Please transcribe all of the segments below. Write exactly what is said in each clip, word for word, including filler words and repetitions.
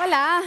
Hola.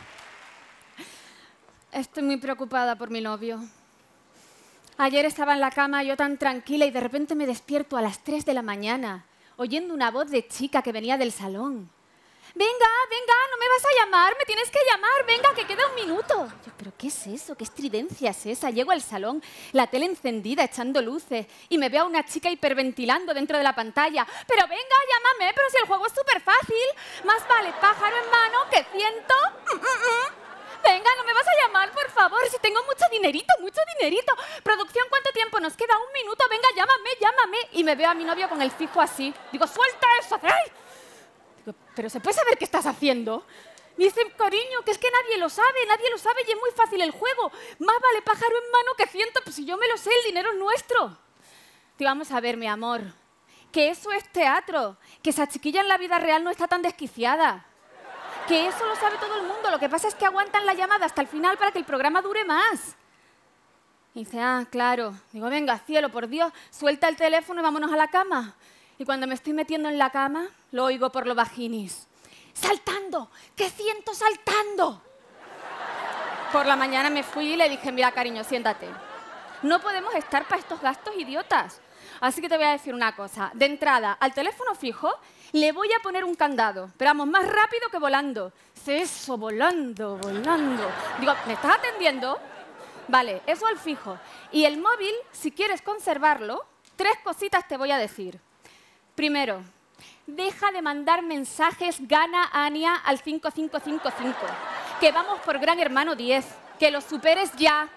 Estoy muy preocupada por mi novio. Ayer estaba en la cama yo tan tranquila y de repente me despierto a las tres de la mañana oyendo una voz de chica que venía del salón. Venga, venga, no me vas a llamar, me tienes que llamar, venga, que queda un minuto. Yo, ¿pero qué es eso? ¿Qué estridencia es esa? Llego al salón, la tele encendida, echando luces, y me veo a una chica hiperventilando dentro de la pantalla. Pero venga, llámame, pero si el juego es súper fácil. Más vale pájaro en mano que ciento... Mm, mm, mm. Venga, no me vas a llamar, por favor, si tengo mucho dinerito, mucho dinerito. Producción, ¿cuánto tiempo nos queda? Un minuto, venga, llámame, llámame. Y me veo a mi novio con el fijo así. Digo, suelta eso, ¡ay! ¿Pero se puede saber qué estás haciendo? Me dice, cariño, que es que nadie lo sabe, nadie lo sabe y es muy fácil el juego. Más vale pájaro en mano que ciento, pues si yo me lo sé, el dinero es nuestro. Digo, vamos a ver, mi amor, que eso es teatro, que esa chiquilla en la vida real no está tan desquiciada. Que eso lo sabe todo el mundo, lo que pasa es que aguantan la llamada hasta el final para que el programa dure más. Y dice, ah, claro. Digo, venga, cielo, por Dios, suelta el teléfono y vámonos a la cama. Y cuando me estoy metiendo en la cama, lo oigo por los vaginis. ¡Saltando! ¡Que siento saltando! Por la mañana me fui y le dije, mira, cariño, siéntate. No podemos estar para estos gastos idiotas. Así que te voy a decir una cosa. De entrada, al teléfono fijo, le voy a poner un candado. Pero vamos, más rápido que volando. Dice, eso, volando, volando. Digo, ¿me estás atendiendo? Vale, eso al fijo. Y el móvil, si quieres conservarlo, tres cositas te voy a decir. Primero, deja de mandar mensajes Gana Ania al cinco cinco cinco cinco, que vamos por Gran Hermano diez, que lo superes ya.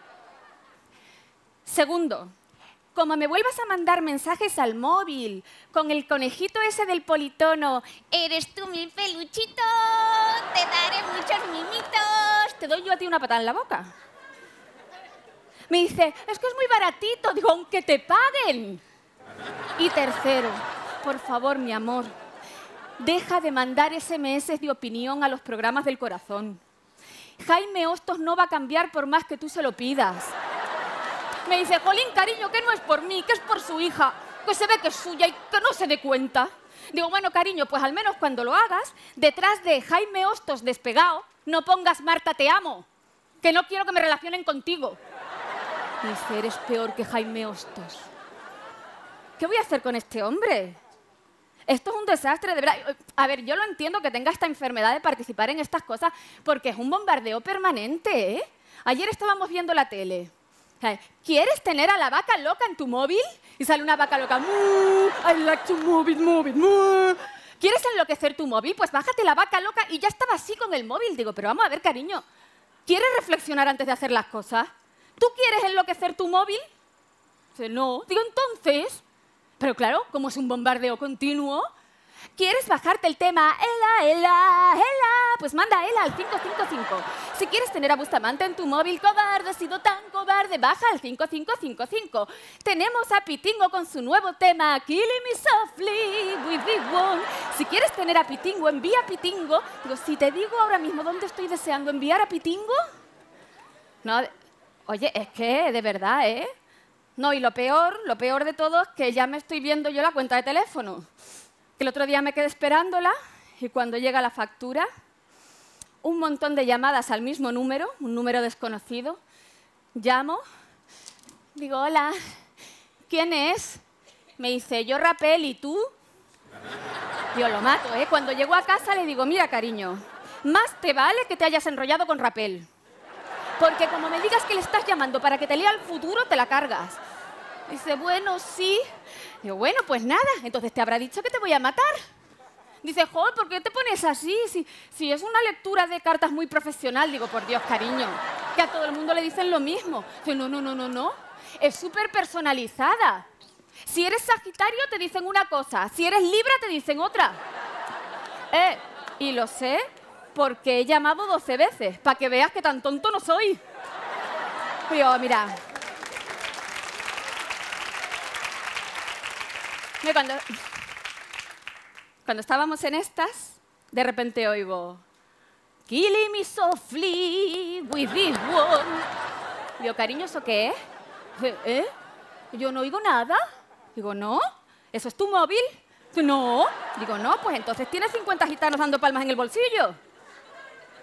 Segundo, como me vuelvas a mandar mensajes al móvil con el conejito ese del politono, eres tú mi peluchito, te daré muchos mimitos, te doy yo a ti una patada en la boca. Me dice, es que es muy baratito, digo, aunque te paguen. Y tercero, por favor, mi amor, deja de mandar ese eme ese de opinión a los programas del corazón. Jaime Hostos no va a cambiar por más que tú se lo pidas. Me dice, jolín, cariño, que no es por mí, que es por su hija, que se ve que es suya y que no se dé cuenta. Digo, bueno, cariño, pues al menos cuando lo hagas, detrás de Jaime Hostos despegado, no pongas Marta, te amo, que no quiero que me relacionen contigo. Me dice, eres peor que Jaime Hostos. ¿Qué voy a hacer con este hombre? Esto es un desastre, de verdad. A ver, yo lo entiendo que tenga esta enfermedad de participar en estas cosas porque es un bombardeo permanente, ¿eh? Ayer estábamos viendo la tele. ¿Quieres tener a la vaca loca en tu móvil? Y sale una vaca loca. I like to move it, move it, move. ¿Quieres enloquecer tu móvil? Pues bájate la vaca loca y ya estaba así con el móvil. Digo, pero vamos a ver, cariño, ¿quieres reflexionar antes de hacer las cosas? ¿Tú quieres enloquecer tu móvil? Dice, no. Digo, entonces... Pero claro, como es un bombardeo continuo, ¿quieres bajarte el tema Ela, Ela, Ela? Pues manda Ela al cinco cinco cinco. Si quieres tener a Bustamante en tu móvil, cobarde, he sido tan cobarde, baja al cinco cinco cinco cinco. Tenemos a Pitingo con su nuevo tema, Killing Me Softly with the One. Si quieres tener a Pitingo, envía a Pitingo. Digo, si te digo ahora mismo dónde estoy deseando enviar a Pitingo. No, oye, es que de verdad, ¿eh? No, y lo peor, lo peor de todo es que ya me estoy viendo yo la cuenta de teléfono. Que el otro día me quedé esperándola y cuando llega la factura, un montón de llamadas al mismo número, un número desconocido. Llamo, digo, hola, ¿quién es? Me dice, yo Rapel, ¿y tú? Yo lo mato, ¿eh? Cuando llego a casa le digo, mira, cariño, más te vale que te hayas enrollado con Rapel. Porque como me digas que le estás llamando para que te lea el futuro, te la cargas. Dice, bueno, sí. Digo, bueno, pues nada, entonces te habrá dicho que te voy a matar. Dice, joder, ¿por qué te pones así? Si, si es una lectura de cartas muy profesional. Digo, por Dios, cariño, que a todo el mundo le dicen lo mismo. Dice, no, no, no, no, no. Es súper personalizada. Si eres Sagitario, te dicen una cosa. Si eres Libra, te dicen otra. Eh, y lo sé porque he llamado doce veces, para que veas que tan tonto no soy. Pero, mira... Mira, cuando... Cuando estábamos en estas, de repente oigo... Killing me softly with this one. Digo, cariño, ¿eso qué es? ¿Eh? Yo no oigo nada. Digo, ¿no? ¿Eso es tu móvil? No. Digo, no, pues entonces tienes cincuenta gitanos dando palmas en el bolsillo.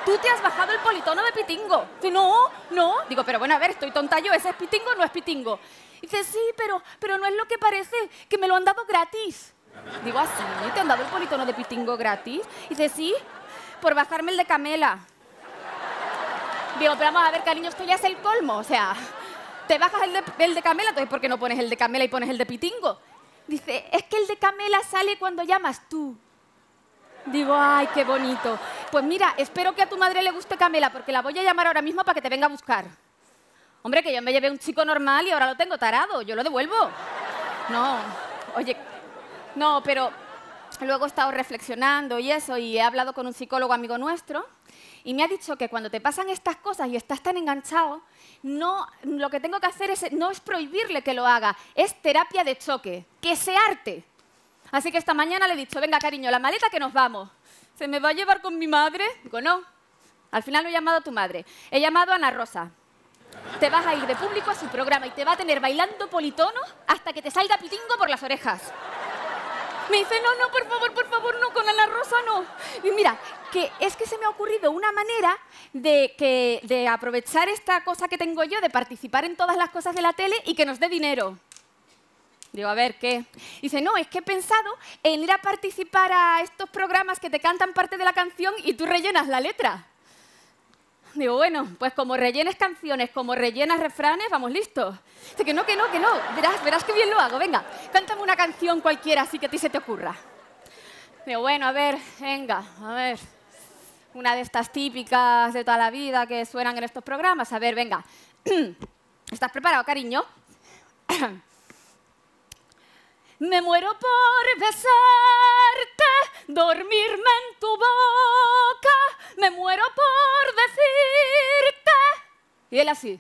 tú te has bajado el politono de Pitingo. Dice, no, no. Digo, pero bueno, a ver, estoy tonta yo, ¿ese es Pitingo o no es Pitingo? Dice, sí, pero, pero no es lo que parece, que me lo han dado gratis. Digo, ¿así? ¿Te han dado el politono de Pitingo gratis? Dice, sí, por bajarme el de Camela. Digo, pero vamos a ver, cariño, esto ya es el colmo. O sea, te bajas el de, el de Camela, entonces ¿por qué no pones el de Camela y pones el de Pitingo? Dice, es que el de Camela sale cuando llamas tú. Digo, ay, qué bonito. Pues mira, espero que a tu madre le guste Camela, porque la voy a llamar ahora mismo para que te venga a buscar. Hombre, que yo me llevé un chico normal y ahora lo tengo tarado, yo lo devuelvo. No, oye, no, pero luego he estado reflexionando y eso, y he hablado con un psicólogo amigo nuestro, y me ha dicho que cuando te pasan estas cosas y estás tan enganchado, no, lo que tengo que hacer es, no es prohibirle que lo haga, es terapia de choque, que se harte. Así que esta mañana le he dicho, venga, cariño, la maleta que nos vamos. ¿Se me va a llevar con mi madre? Digo, no. Al final lo he llamado a tu madre. He llamado a Ana Rosa. Te vas a ir de público a su programa y te va a tener bailando politono hasta que te salga Pitingo por las orejas. Me dice, no, no, por favor, por favor, no, con Ana Rosa no. Y mira, que es que se me ha ocurrido una manera de, que, de aprovechar esta cosa que tengo yo, de participar en todas las cosas de la tele y que nos dé dinero. Digo, a ver, ¿qué? Dice, no, es que he pensado en ir a participar a estos programas que te cantan parte de la canción y tú rellenas la letra. Digo, bueno, pues como rellenes canciones, como rellenas refranes, vamos listos. Dice que no, que no, que no. Verás, verás que bien lo hago. Venga, cántame una canción cualquiera así que a ti se te ocurra. Digo, bueno, a ver, venga, a ver. Una de estas típicas de toda la vida que suenan en estos programas. A ver, venga. ¿Estás preparado, cariño? Me muero por besarte, dormirme en tu boca, me muero por decirte. Y él así.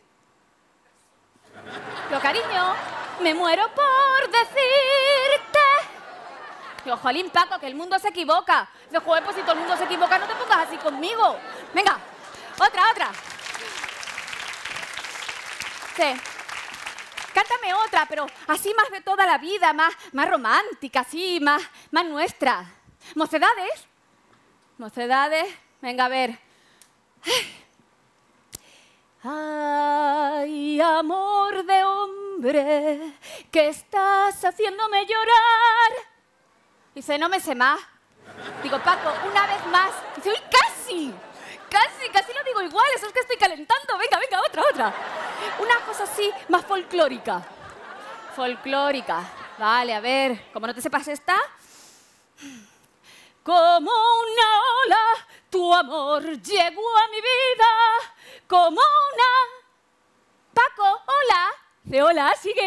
Yo, cariño, me muero por decirte. Digo, jolín, Paco, que el mundo se equivoca. Dice, joder, pues si todo el mundo se equivoca, no te pongas así conmigo. Venga, otra, otra. Sí. Cántame otra, pero así más de toda la vida, más, más romántica, así, más, más nuestra. ¿Mocedades? ¿Mocedades? Venga, a ver. Ay, amor de hombre, que estás haciéndome llorar. Dice, no me sé más. Digo, Paco, una vez más. Dice, uy, casi. Casi, casi lo digo igual, eso es que estoy calentando. Venga, venga, otra, otra. Una cosa así, más folclórica. Folclórica. Vale, a ver, como no te sepas esta. Como una ola, tu amor llegó a mi vida. Como una... Paco, hola. De hola, sigue.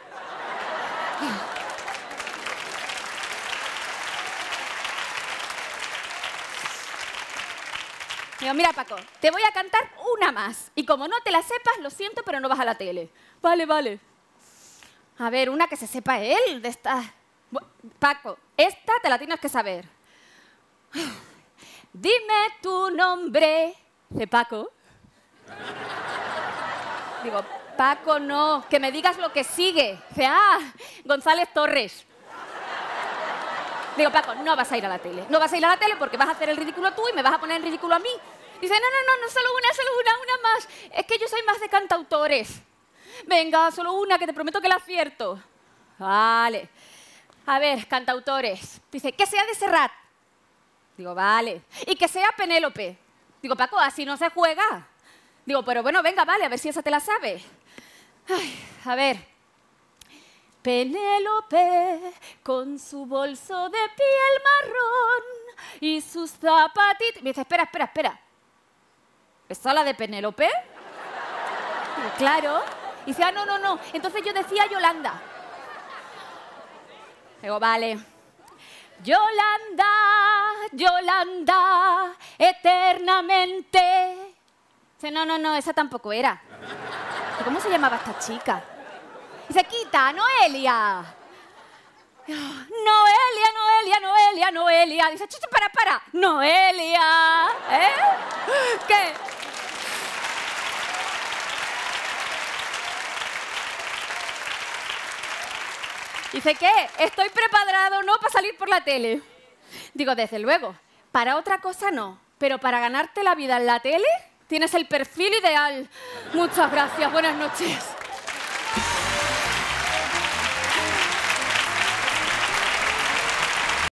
Digo, mira, Paco, te voy a cantar una más. Y como no te la sepas, lo siento, pero no vas a la tele. Vale, vale. A ver, una que se sepa él de esta... Paco, esta te la tienes que saber. Dime tu nombre. De Paco. Digo, Paco, no, que me digas lo que sigue. Dice, ah, González Torres. Digo, Paco, no vas a ir a la tele. No vas a ir a la tele porque vas a hacer el ridículo tú y me vas a poner en ridículo a mí. Dice, no, no, no, no, solo una, solo una, una más. Es que yo soy más de cantautores. Venga, solo una, que te prometo que la acierto. Vale. A ver, cantautores. Dice, que sea de Serrat. Digo, vale. Y que sea Penélope. Digo, Paco, así no se juega. Digo, pero bueno, venga, vale, a ver si esa te la sabes. Ay, a ver. Penélope, con su bolso de piel marrón y sus zapatitos... Me dice, espera, espera, espera. ¿Esa la de Penélope? Digo, claro. Y dice, ah, no, no, no. Entonces yo decía Yolanda. Digo, vale. Yolanda, Yolanda, eternamente. Dice, no, no, no, esa tampoco era. ¿Cómo se llamaba esta chica? Dice, quita, Noelia. Noelia, Noelia, Noelia, Noelia. Dice, chicha, para, para. Noelia. ¿Eh? ¿Qué? Dice, ¿qué? Estoy preparado, ¿no?, para salir por la tele. Digo, desde luego, para otra cosa no, pero para ganarte la vida en la tele tienes el perfil ideal. Muchas gracias, buenas noches.